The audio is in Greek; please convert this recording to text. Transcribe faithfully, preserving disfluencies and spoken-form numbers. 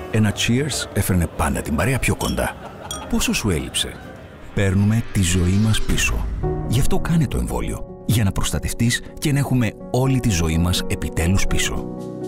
Ένα cheers έφερνε πάντα την παρέα πιο κοντά. Πόσο σου έλειψε? Παίρνουμε τη ζωή μας πίσω. Γι' αυτό κάνε το εμβόλιο, για να προστατευτείς και να έχουμε όλη τη ζωή μας επιτέλους πίσω.